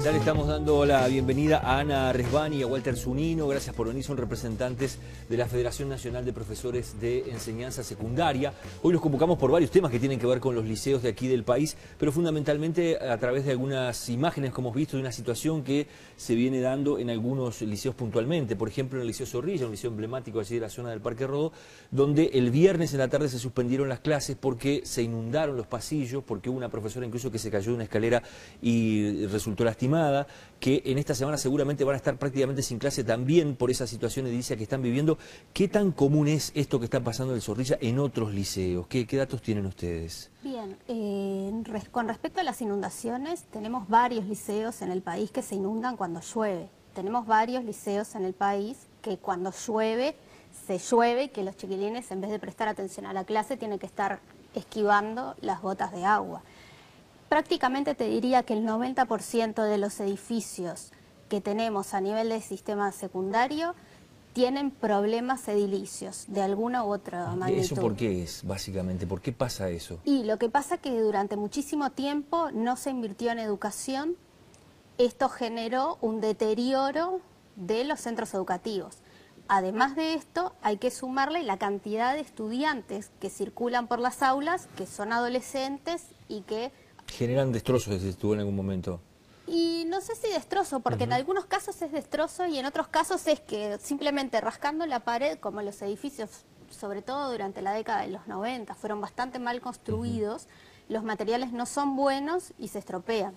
tal? Estamos dando la bienvenida a Ana Resbani y a Walter Zunino. Gracias por venir, son representantes de la Federación Nacional de Profesores de Enseñanza Secundaria. Hoy los convocamos por varios temas que tienen que ver con los liceos de aquí del país, pero fundamentalmente a través de algunas imágenes que hemos visto de una situación que se viene dando en algunos liceos puntualmente. Por ejemplo, en el Liceo Zorrilla, un liceo emblemático allí de la zona del Parque Rodó, donde el viernes en la tarde se suspendieron las clases porque se inundaron los pasillos, porque hubo una profesora incluso que se cayó de una escalera y resultó lastimada, que en esta semana seguramente van a estar prácticamente sin clase también por esa situación edilicia que están viviendo. ¿Qué tan común es esto que está pasando en el Zorrilla en otros liceos? ¿Qué datos tienen ustedes? Bien, con respecto a las inundaciones, tenemos varios liceos en el país que se inundan cuando llueve. Tenemos varios liceos en el país que cuando llueve, se llueve y que los chiquilines, en vez de prestar atención a la clase, tienen que estar esquivando las gotas de agua. Prácticamente te diría que el 90% de los edificios que tenemos a nivel del sistema secundario tienen problemas edilicios de alguna u otra magnitud. ¿Eso por qué es, básicamente? ¿Por qué pasa eso? Y lo que pasa es que durante muchísimo tiempo no se invirtió en educación. Esto generó un deterioro de los centros educativos. Además de esto, hay que sumarle la cantidad de estudiantes que circulan por las aulas, que son adolescentes y que ¿Generan destrozos si estuvo en algún momento? Y no sé si destrozo, porque en algunos casos es destrozo y en otros casos es que simplemente rascando la pared, como los edificios, sobre todo durante la década de los 90, fueron bastante mal construidos, los materiales no son buenos y se estropean.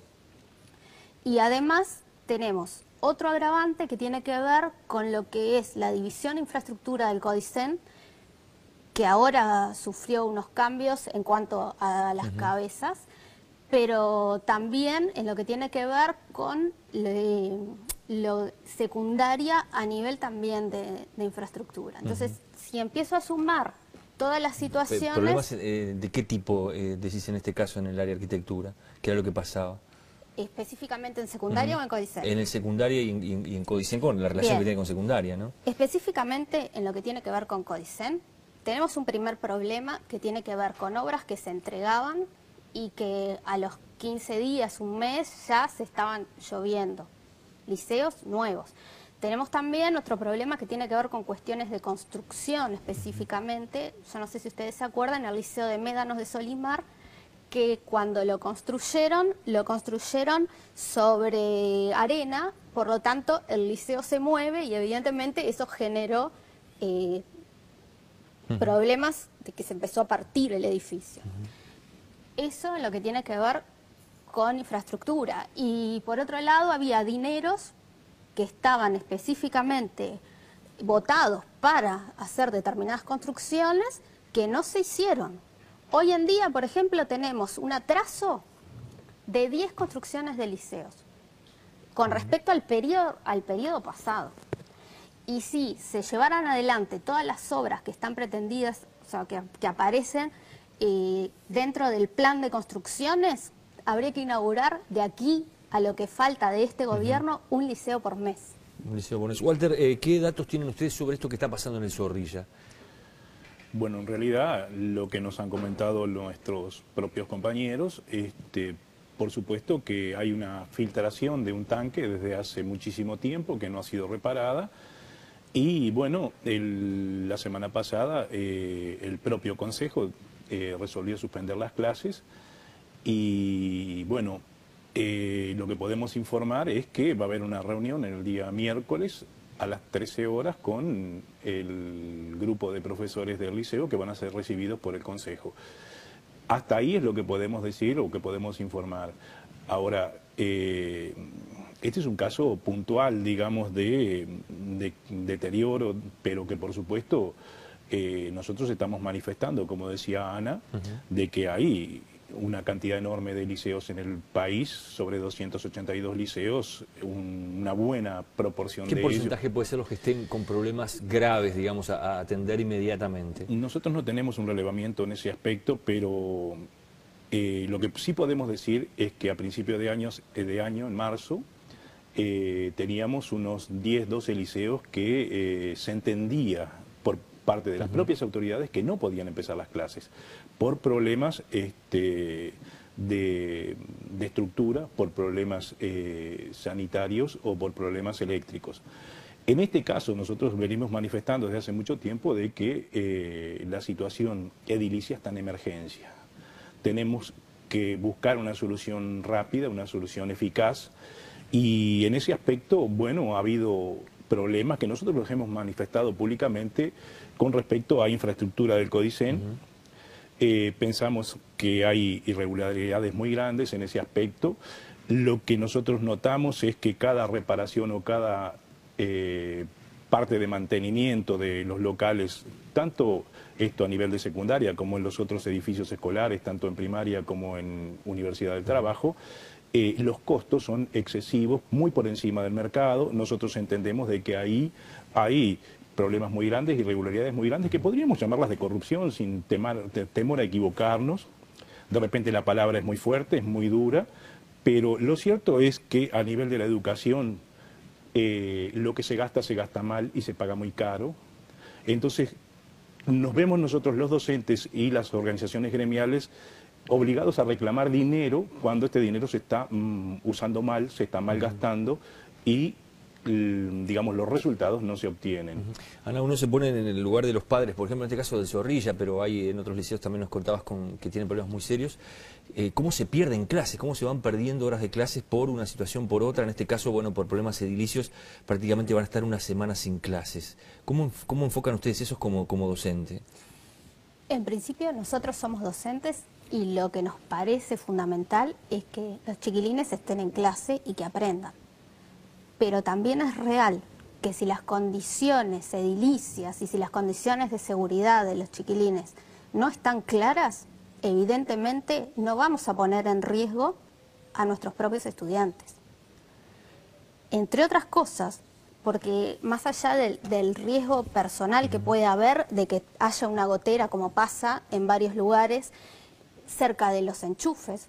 Y además tenemos otro agravante que tiene que ver con lo que es la división de infraestructura del CODICEN, que ahora sufrió unos cambios en cuanto a las cabezas, pero también en lo que tiene que ver con lo secundaria a nivel también de infraestructura. Entonces, si empiezo a sumar todas las situaciones... ¿Problemas de qué tipo decís en este caso en el área de arquitectura? ¿Qué era lo que pasaba? ¿Específicamente en secundaria o en CODICEN? En el secundaria y en CODICEN con la relación que tiene con secundaria, ¿no? Específicamente en lo que tiene que ver con CODICEN, tenemos un primer problema que tiene que ver con obras que se entregaban y que a los 15 días, un mes, ya se estaban lloviendo. Liceos nuevos. Tenemos también otro problema que tiene que ver con cuestiones de construcción específicamente. Yo no sé si ustedes se acuerdan, el Liceo de Médanos de Solimar, que cuando lo construyeron sobre arena, por lo tanto el liceo se mueve y evidentemente eso generó problemas de que se empezó a partir el edificio. Eso es lo que tiene que ver con infraestructura. Y por otro lado había dineros que estaban específicamente votados para hacer determinadas construcciones que no se hicieron. Hoy en día, por ejemplo, tenemos un atraso de 10 construcciones de liceos con respecto al periodo pasado. Y si se llevaran adelante todas las obras que están pretendidas, o sea, que aparecen dentro del plan de construcciones, habría que inaugurar de aquí a lo que falta de este gobierno un liceo por mes. Un liceo por mes. Walter, ¿qué datos tienen ustedes sobre esto que está pasando en el Zorrilla? Bueno, en realidad lo que nos han comentado nuestros propios compañeros, por supuesto que hay una filtración de un tanque desde hace muchísimo tiempo que no ha sido reparada. Y bueno, la semana pasada el propio Consejo resolvió suspender las clases y bueno, lo que podemos informar es que va a haber una reunión el día miércoles a las 13 horas con el grupo de profesores del liceo que van a ser recibidos por el Consejo. Hasta ahí es lo que podemos decir o que podemos informar. Ahora, este es un caso puntual, digamos, de deterioro, pero que por supuesto nosotros estamos manifestando, como decía Ana, de que hay una cantidad enorme de liceos en el país, sobre 282 liceos, una buena proporción de ellos. ¿Qué porcentaje puede ser los que estén con problemas graves, digamos, a atender inmediatamente? Nosotros no tenemos un relevamiento en ese aspecto, pero lo que sí podemos decir es que a principio de año, en marzo, teníamos unos 10, 12 liceos que se entendía por parte de las propias autoridades que no podían empezar las clases por problemas de estructura por problemas sanitarios o por problemas eléctricos. En este caso, nosotros venimos manifestando desde hace mucho tiempo de que la situación edilicia está en emergencia. Tenemos que buscar una solución rápida, una solución eficaz, y en ese aspecto, bueno, ha habido problemas que nosotros los hemos manifestado públicamente con respecto a infraestructura del Codicen. Pensamos que hay irregularidades muy grandes en ese aspecto. Lo que nosotros notamos es que cada reparación o cada parte de mantenimiento de los locales, tanto esto a nivel de secundaria como en los otros edificios escolares, tanto en primaria como en Universidad del Trabajo, los costos son excesivos, muy por encima del mercado. Nosotros entendemos de que ahí hay problemas muy grandes, irregularidades muy grandes, que podríamos llamarlas de corrupción sin temor a equivocarnos. De repente la palabra es muy fuerte, es muy dura, pero lo cierto es que a nivel de la educación lo que se gasta mal y se paga muy caro. Entonces nos vemos nosotros los docentes y las organizaciones gremiales obligados a reclamar dinero cuando este dinero se está usando mal, se está malgastando y digamos, los resultados no se obtienen. Ana, uno se pone en el lugar de los padres, por ejemplo, en este caso de Zorrilla, pero hay en otros liceos también nos contabas que tienen problemas muy serios. ¿Cómo se pierden clases? ¿Cómo se van perdiendo horas de clases por una situación por otra? En este caso, bueno, por problemas edilicios, prácticamente van a estar una semana sin clases. ¿Cómo enfocan ustedes eso como docente? En principio, nosotros somos docentes y lo que nos parece fundamental es que los chiquilines estén en clase y que aprendan. Pero también es real que si las condiciones edilicias y si las condiciones de seguridad de los chiquilines no están claras, evidentemente no vamos a poner en riesgo a nuestros propios estudiantes. Entre otras cosas, porque más allá del riesgo personal que puede haber de que haya una gotera, como pasa en varios lugares, cerca de los enchufes,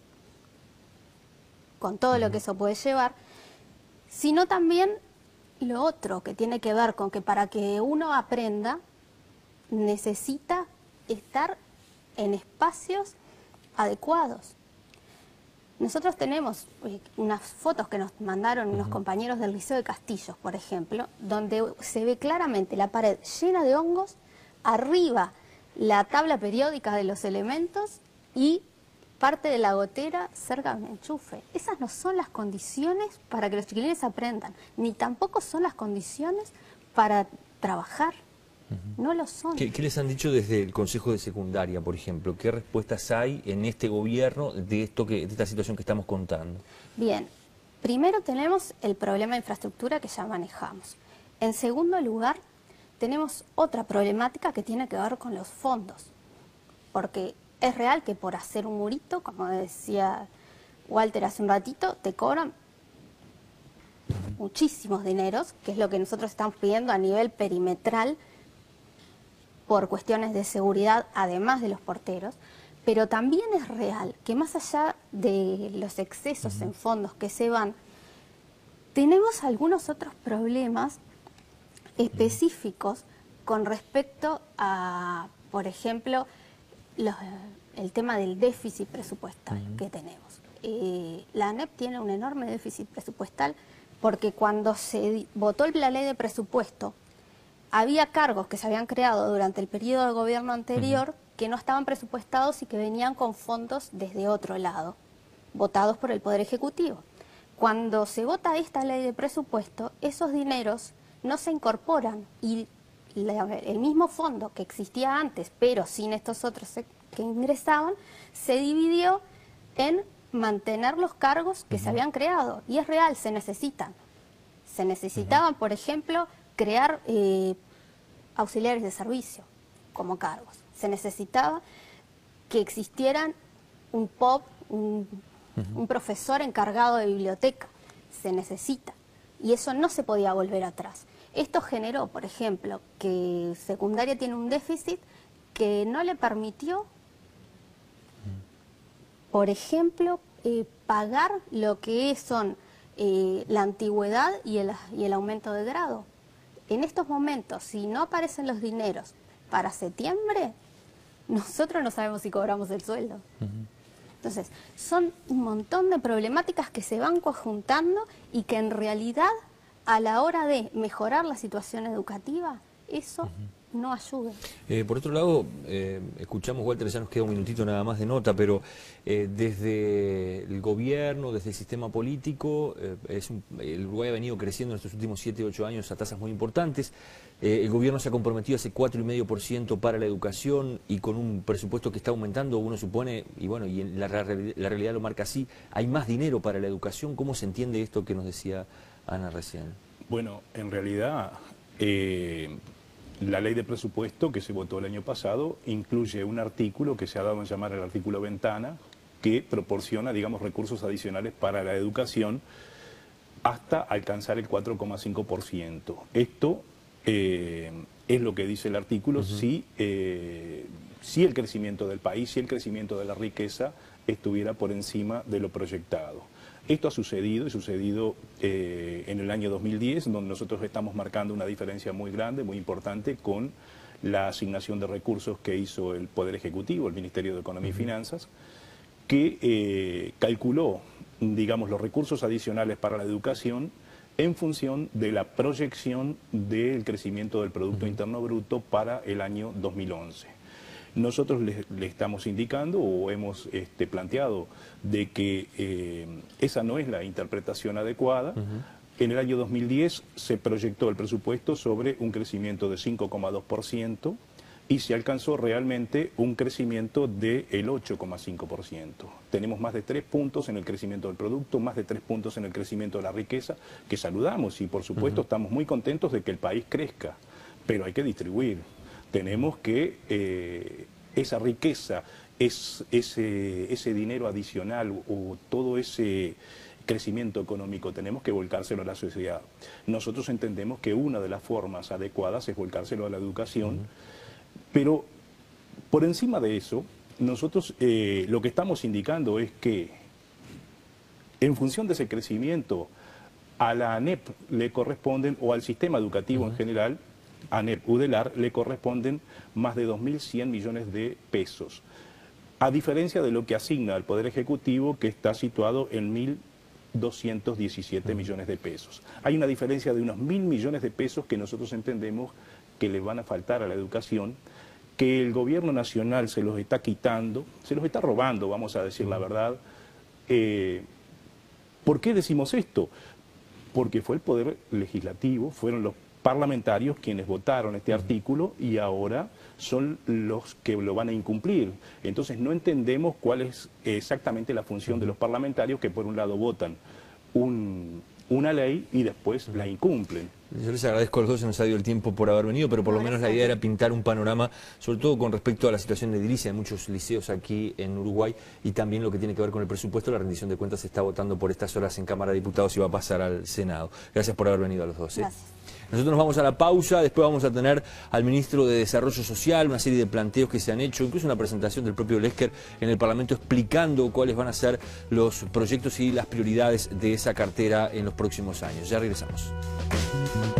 con todo lo que eso puede llevar, sino también lo otro que tiene que ver con que para que uno aprenda necesita estar en espacios adecuados. Nosotros tenemos unas fotos que nos mandaron unos compañeros del Liceo de Castillos, por ejemplo, donde se ve claramente la pared llena de hongos, arriba la tabla periódica de los elementos y parte de la gotera cerca de un enchufe. Esas no son las condiciones para que los chiquilines aprendan, ni tampoco son las condiciones para trabajar. No lo son. ¿Qué les han dicho desde el Consejo de Secundaria, por ejemplo? ¿Qué respuestas hay en este gobierno de esta situación que estamos contando? Bien, primero tenemos el problema de infraestructura que ya manejamos. En segundo lugar, tenemos otra problemática que tiene que ver con los fondos, porque es real que por hacer un murito, como decía Walter hace un ratito, te cobran muchísimos dineros, que es lo que nosotros estamos pidiendo a nivel perimetral por cuestiones de seguridad, además de los porteros, pero también es real que más allá de los excesos en fondos que se van, tenemos algunos otros problemas específicos con respecto a, por ejemplo, el tema del déficit presupuestal que tenemos. La ANEP tiene un enorme déficit presupuestal porque cuando se votó la ley de presupuesto, había cargos que se habían creado durante el periodo de gobierno anterior que no estaban presupuestados y que venían con fondos desde otro lado, votados por el Poder Ejecutivo. Cuando se vota esta ley de presupuesto, esos dineros no se incorporan y el mismo fondo que existía antes, pero sin estos otros que ingresaban, se dividió en mantener los cargos que se habían creado. Y es real, se necesitan. Se necesitaban, por ejemplo, crear auxiliares de servicio como cargos. Se necesitaba que existieran un POP, un profesor encargado de biblioteca. Se necesita. Y eso no se podía volver atrás. Esto generó, por ejemplo, que secundaria tiene un déficit que no le permitió, por ejemplo, pagar lo que son la antigüedad y el aumento de grado. En estos momentos, si no aparecen los dineros para septiembre, nosotros no sabemos si cobramos el sueldo. Entonces, son un montón de problemáticas que se van conjuntando y que en realidad, a la hora de mejorar la situación educativa, eso no ayuda. Por otro lado, escuchamos, Walter, ya nos queda un minutito nada más de nota, pero desde el gobierno, desde el sistema político, el Uruguay ha venido creciendo en estos últimos 7, 8 años a tasas muy importantes. El gobierno se ha comprometido hace 4,5% para la educación y con un presupuesto que está aumentando, uno supone, y bueno, y la realidad lo marca así, hay más dinero para la educación. ¿Cómo se entiende esto que nos decía Ana recién? Bueno, en realidad, la ley de presupuesto que se votó el año pasado incluye un artículo que se ha dado a llamar el artículo ventana, que proporciona, digamos, recursos adicionales para la educación hasta alcanzar el 4,5%. Esto es lo que dice el artículo, si el crecimiento del país, si el crecimiento de la riqueza estuviera por encima de lo proyectado. Esto ha sucedido, en el año 2010, donde nosotros estamos marcando una diferencia muy grande, muy importante, con la asignación de recursos que hizo el Poder Ejecutivo, el Ministerio de Economía y Finanzas, que calculó, digamos, los recursos adicionales para la educación en función de la proyección del crecimiento del Producto Interno Bruto para el año 2011. Nosotros le estamos indicando o hemos planteado de que esa no es la interpretación adecuada. En el año 2010 se proyectó el presupuesto sobre un crecimiento de 5,2% y se alcanzó realmente un crecimiento del 8,5%. Tenemos más de 3 puntos en el crecimiento del producto, más de 3 puntos en el crecimiento de la riqueza, que saludamos y por supuesto estamos muy contentos de que el país crezca, pero hay que distribuir. Tenemos que esa riqueza, ese dinero adicional o todo ese crecimiento económico tenemos que volcárselo a la sociedad. Nosotros entendemos que una de las formas adecuadas es volcárselo a la educación, pero por encima de eso, nosotros lo que estamos indicando es que en función de ese crecimiento, a la ANEP le corresponden, o al sistema educativo en general, ANEP, UDELAR, le corresponden más de 2.100 millones de pesos, a diferencia de lo que asigna al Poder Ejecutivo, que está situado en 1.217 millones de pesos. Hay una diferencia de unos 1.000 millones de pesos que nosotros entendemos que le van a faltar a la educación, que el gobierno nacional se los está quitando, se los está robando, vamos a decir la verdad. ¿Por qué decimos esto? Porque fue el Poder Legislativo, fueron los parlamentarios quienes votaron este artículo y ahora son los que lo van a incumplir. Entonces no entendemos cuál es exactamente la función de los parlamentarios que por un lado votan una ley y después la incumplen. Yo les agradezco a los dos, se nos ha dio el tiempo por haber venido, pero por lo menos la idea era pintar un panorama, sobre todo con respecto a la situación de edilicia de muchos liceos aquí en Uruguay y también lo que tiene que ver con el presupuesto. La rendición de cuentas se está votando por estas horas en Cámara de Diputados y va a pasar al Senado. Gracias por haber venido a los dos. Gracias. Nosotros nos vamos a la pausa, después vamos a tener al ministro de Desarrollo Social, una serie de planteos que se han hecho, incluso una presentación del propio Lesker en el Parlamento explicando cuáles van a ser los proyectos y las prioridades de esa cartera en los próximos años. Ya regresamos.